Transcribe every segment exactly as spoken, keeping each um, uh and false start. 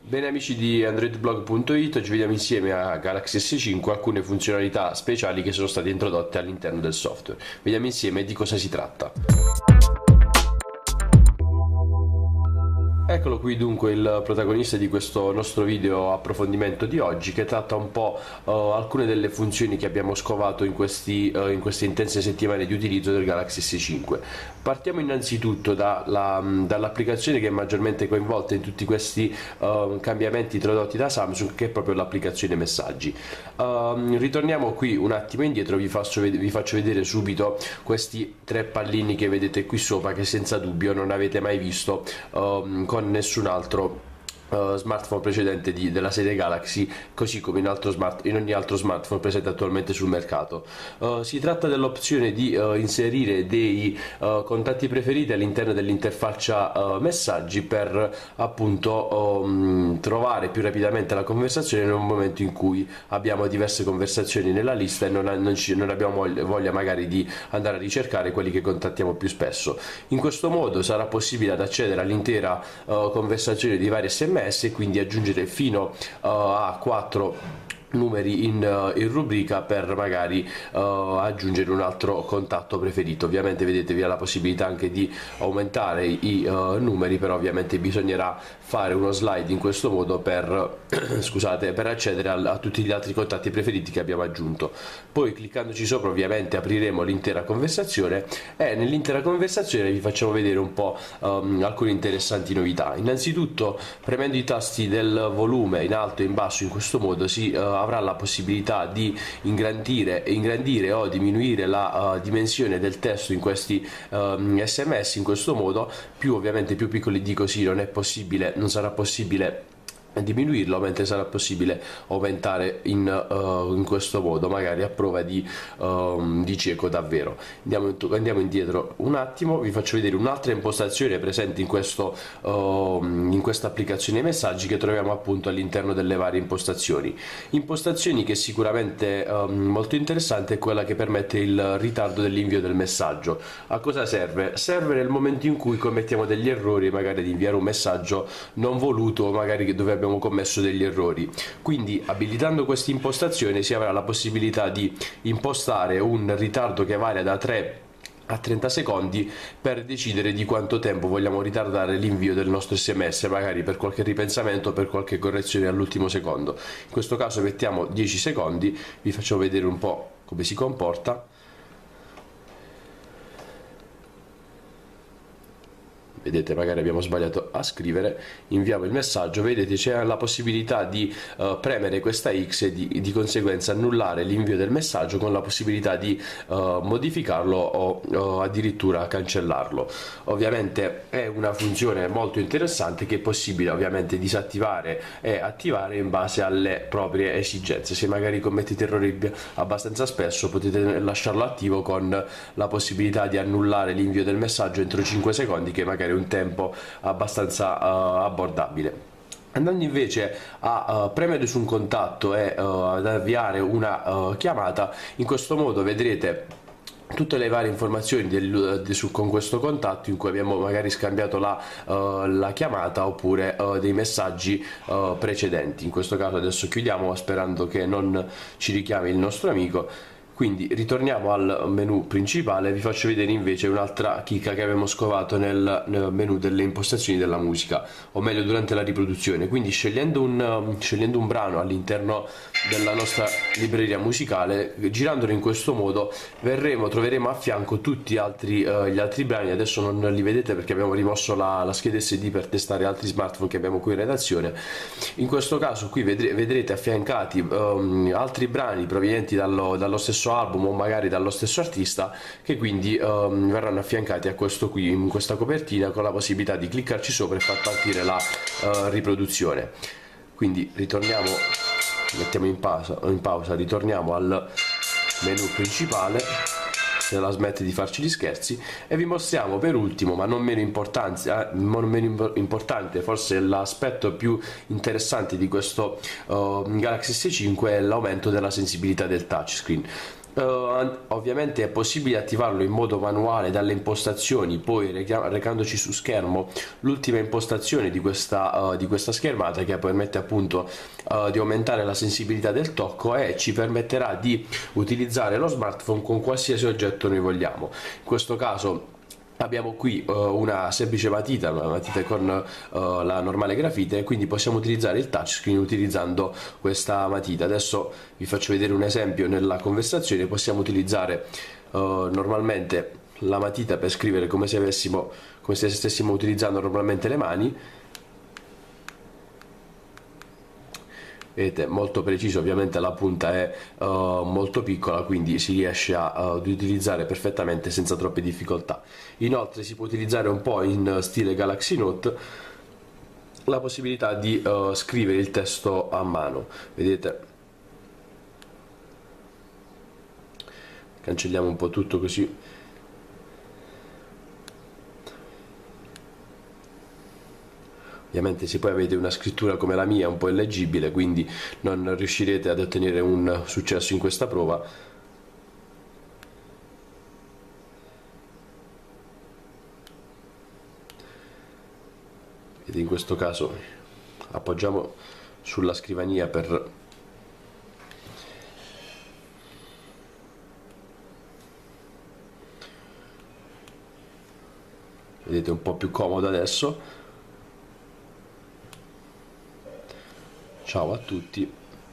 Bene amici di androidblog punto it, oggi vediamo insieme a Galaxy S cinque alcune funzionalità speciali che sono state introdotte all'interno del software. Vediamo insieme di cosa si tratta. Eccolo qui dunque il protagonista di questo nostro video approfondimento di oggi, che tratta un po' uh, alcune delle funzioni che abbiamo scovato in, questi, uh, in queste intense settimane di utilizzo del Galaxy S cinque. Partiamo innanzitutto dalla, dall'applicazione che è maggiormente coinvolta in tutti questi uh, cambiamenti introdotti da Samsung, che è proprio l'applicazione messaggi. Uh, ritorniamo qui un attimo indietro, vi faccio, vi faccio vedere subito questi tre pallini che vedete qui sopra, che senza dubbio non avete mai visto uh, con nessun altro Uh, smartphone precedente di, della serie Galaxy, così come in, altro smart, in ogni altro smartphone presente attualmente sul mercato. Uh, si tratta dell'opzione di uh, inserire dei uh, contatti preferiti all'interno dell'interfaccia uh, messaggi per appunto um, trovare più rapidamente la conversazione nel momento in cui abbiamo diverse conversazioni nella lista e non, non, ci, non abbiamo voglia magari di andare a ricercare quelli che contattiamo più spesso. In questo modo sarà possibile ad accedere all'intera uh, conversazione di vari S M S e quindi aggiungere fino uh, a quattro numeri in, uh, in rubrica per magari uh, aggiungere un altro contatto preferito. Ovviamente vedete vi ha la possibilità anche di aumentare i uh, numeri, però ovviamente bisognerà fare uno slide in questo modo per scusate per accedere a, a tutti gli altri contatti preferiti che abbiamo aggiunto. Poi cliccandoci sopra ovviamente apriremo l'intera conversazione e nell'intera conversazione vi facciamo vedere un po' um, alcune interessanti novità. Innanzitutto, premendo i tasti del volume in alto e in basso, in questo modo si uh, avrà la possibilità di ingrandire, ingrandire o diminuire la uh, dimensione del testo in questi uh, S M S. In questo modo, più ovviamente più piccoli di così non è possibile, non sarà possibile diminuirlo, mentre sarà possibile aumentare in, uh, in questo modo, magari a prova di, uh, di cieco davvero. Andiamo, andiamo indietro un attimo, vi faccio vedere un'altra impostazione presente in questo uh, in questa applicazione messaggi, che troviamo appunto all'interno delle varie impostazioni. Impostazioni che sicuramente um, molto interessante è quella che permette il ritardo dell'invio del messaggio. A cosa serve? Serve nel momento in cui commettiamo degli errori, magari di inviare un messaggio non voluto, magari dove abbiamo abbiamo commesso degli errori. Quindi abilitando questa impostazione si avrà la possibilità di impostare un ritardo che varia da tre a trenta secondi per decidere di quanto tempo vogliamo ritardare l'invio del nostro S M S, magari per qualche ripensamento o per qualche correzione all'ultimo secondo. In questo caso mettiamo dieci secondi, vi faccio vedere un po' come si comporta. Vedete, magari abbiamo sbagliato a scrivere, inviamo il messaggio, vedete c'è la possibilità di uh, premere questa X e di, di conseguenza annullare l'invio del messaggio, con la possibilità di uh, modificarlo o uh, addirittura cancellarlo. Ovviamente è una funzione molto interessante che è possibile ovviamente disattivare e attivare in base alle proprie esigenze. Se magari commettete errori abbastanza spesso, potete lasciarlo attivo con la possibilità di annullare l'invio del messaggio entro cinque secondi, che magari un tempo abbastanza uh, abbordabile. Andando invece a uh, premere su un contatto e uh, ad avviare una uh, chiamata, in questo modo vedrete tutte le varie informazioni del, de, su, con questo contatto, in cui abbiamo magari scambiato la, uh, la chiamata oppure uh, dei messaggi uh, precedenti. In questo caso adesso chiudiamo sperando che non ci richiami il nostro amico. Quindi ritorniamo al menu principale, vi faccio vedere invece un'altra chicca che abbiamo scovato nel, nel menu delle impostazioni della musica, o meglio durante la riproduzione. Quindi scegliendo un, um, scegliendo un brano all'interno della nostra libreria musicale, girandolo in questo modo verremo, troveremo a fianco tutti altri, uh, gli altri brani. Adesso non li vedete perché abbiamo rimosso la, la scheda S D per testare altri smartphone che abbiamo qui in redazione. In questo caso qui vedre, vedrete affiancati um, altri brani provenienti dallo, dallo stesso album o magari dallo stesso artista, che quindi um, verranno affiancati a questo qui, in questa copertina, con la possibilità di cliccarci sopra e far partire la uh, riproduzione. Quindi ritorniamo, mettiamo in pausa, in pausa, ritorniamo al menu principale, se la smette di farci gli scherzi, e vi mostriamo per ultimo, ma non meno importante, eh, non meno importante, forse l'aspetto più interessante di questo uh, Galaxy S cinque, è l'aumento della sensibilità del touchscreen. Uh, ovviamente è possibile attivarlo in modo manuale dalle impostazioni, poi reca- recandoci su schermo l'ultima impostazione di questa, uh, di questa schermata, che permette appunto uh, di aumentare la sensibilità del tocco e ci permetterà di utilizzare lo smartphone con qualsiasi oggetto noi vogliamo. In questo caso abbiamo qui uh, una semplice matita, una matita con uh, la normale grafite, quindi possiamo utilizzare il touchscreen utilizzando questa matita. Adesso vi faccio vedere un esempio nella conversazione. Possiamo utilizzare uh, normalmente la matita per scrivere come se avessimo, come se stessimo utilizzando normalmente le mani. Vedete, molto preciso, ovviamente la punta è uh, molto piccola, quindi si riesce a, uh, ad utilizzare perfettamente senza troppe difficoltà. Inoltre si può utilizzare un po' in stile Galaxy Note la possibilità di uh, scrivere il testo a mano. Vedete, cancelliamo un po' tutto così. Ovviamente se poi avete una scrittura come la mia un po' illeggibile, quindi non riuscirete ad ottenere un successo in questa prova. Ed in questo caso appoggiamo sulla scrivania per vedete, un po' più comodo adesso. Ciao a tutti.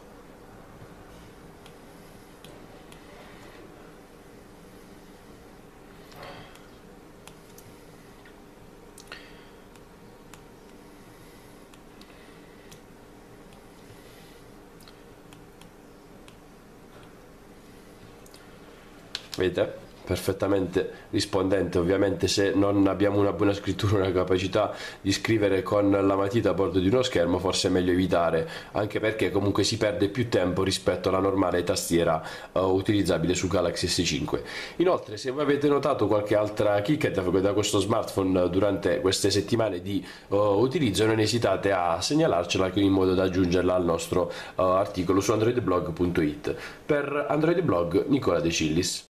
Vedete? Perfettamente rispondente. Ovviamente se non abbiamo una buona scrittura, una capacità di scrivere con la matita a bordo di uno schermo, forse è meglio evitare, anche perché comunque si perde più tempo rispetto alla normale tastiera uh, utilizzabile su Galaxy S cinque. Inoltre, se voi avete notato qualche altra chicca da questo smartphone durante queste settimane di uh, utilizzo, non esitate a segnalarcela in modo da aggiungerla al nostro uh, articolo su android blog punto it. Per Android Blog, Nicola De Cillis.